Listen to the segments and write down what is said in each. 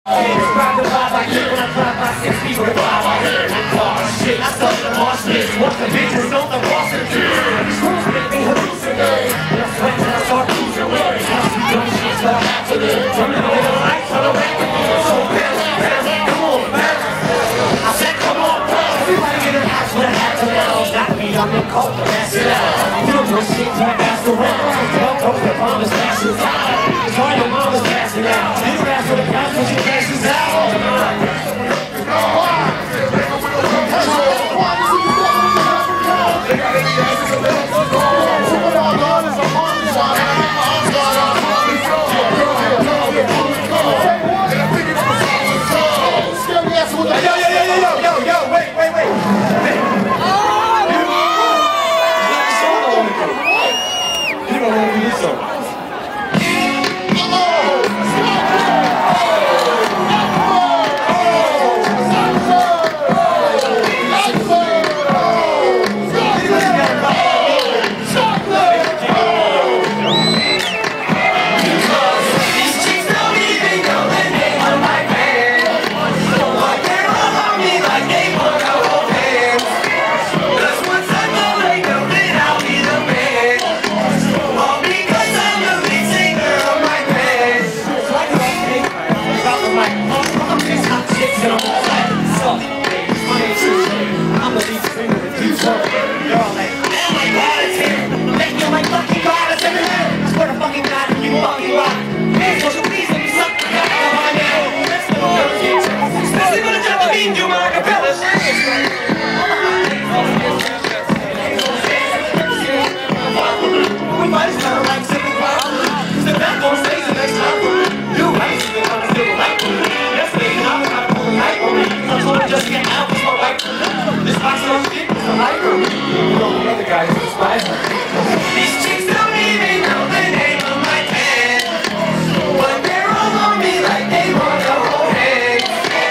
Describe the vibe like this when I drive by 6 people to vibe. I heard it. Oh shit, I stuck the marsh list. What the bitches don't the boss and do. Screws make me hallucinate. When I sweat and I start losing weight. I see dumb shit start happening. From the middle of the lights on the way. So bounce, come on, bounce. I said come on, bounce. Everybody get an ass when I have to bounce. Got me on the cold, that's it out. You don't know shit when I pass around. Don't go to the mama's passing out. It's all your mama's passing out. You ask for the cops when she passes out. These chicks don't even know the name of my band, but they're all on me like they want the whole hand.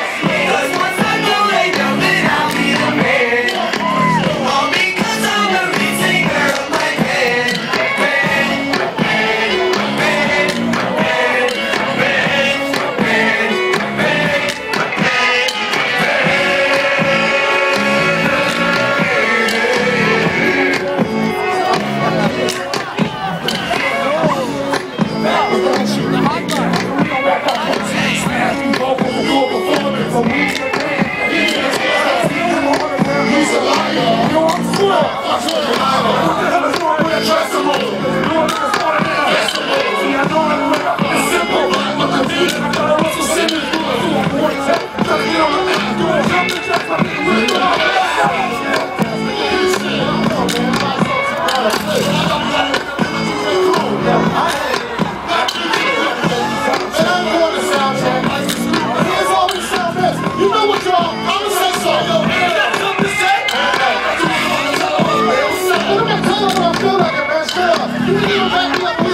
Cause once I know they know that I'll be the man, all because I'm the lead singer of my band. You didn't even back me up.